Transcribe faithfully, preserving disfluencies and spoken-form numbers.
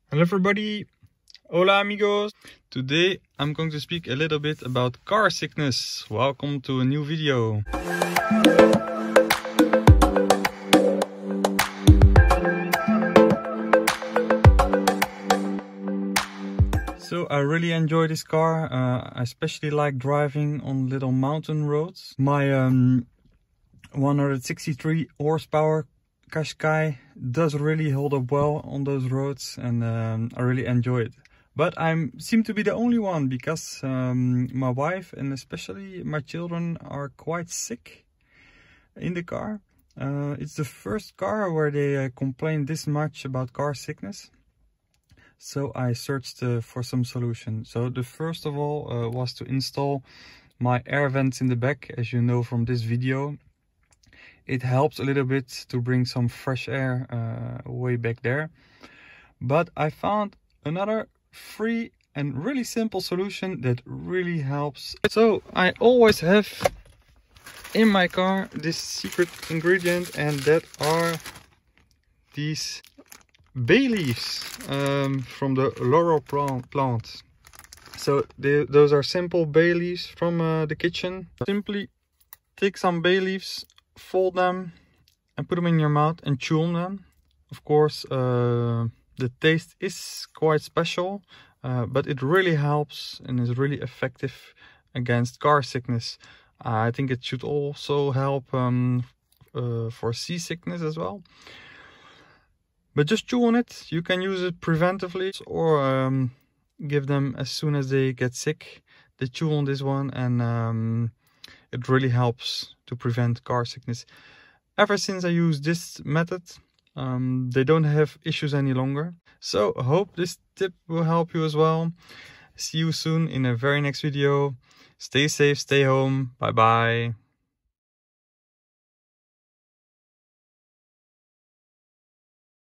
Hello everybody, hola amigos. Today I'm going to speak a little bit about car sickness. Welcome to a new video. So I really enjoy this car. Uh, I especially like driving on little mountain roads. My um, one hundred sixty-three horsepower Qashqai does really hold up well on those roads, and um, I really enjoy it. But I seem to be the only one, because um, my wife and especially my children are quite sick in the car. Uh, it's the first car where they uh, complain this much about car sickness. So I searched uh, for some solution. So the first of all uh, was to install my air vents in the back. As you know from this video, it helps a little bit to bring some fresh air uh, way back there. But I found another free and really simple solution that really helps. So I always have in my car this secret ingredient, and that are these bay leaves um, from the laurel plant. So they, those are simple bay leaves from uh, the kitchen. Simply take some bay leaves, fold them and put them in your mouth and chew on them. Of course, uh, the taste is quite special, uh, but it really helps and is really effective against car sickness. Uh, I think it should also help um, uh, for seasickness as well. But just chew on it. You can use it preventively, or um, give them as soon as they get sick. They chew on this one, and um, it really helps to prevent car sickness. Ever since I use this method, um, they don't have issues any longer. So I hope this tip will help you as well. See you soon in a very next video. Stay safe, stay home. Bye bye.